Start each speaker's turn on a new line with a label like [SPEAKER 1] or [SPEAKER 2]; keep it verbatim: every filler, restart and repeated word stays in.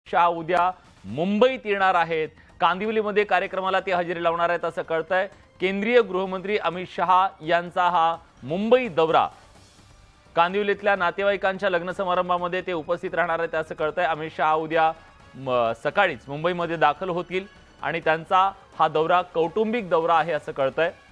[SPEAKER 1] शहा उद्या मुंबईत येणार आहेत। कांदिवलीमध्ये कार्यक्रमाला ते हजेरी लावणार आहेत असं कळतंय। केंद्रीय गृहमंत्री अमित शहा यांचा हा मुंबई दौरा, कांदिवलीतल्या नातेवाईकांच्या लग्न समारंभामध्ये ते उपस्थित राहणार आहेत असं कळतंय। अमित शहा उद्या सकाळीच मुंबईमध्ये दाखल होतील आणि त्यांचा हा दौरा कौटुंबिक दौरा आहे असं कळतंय।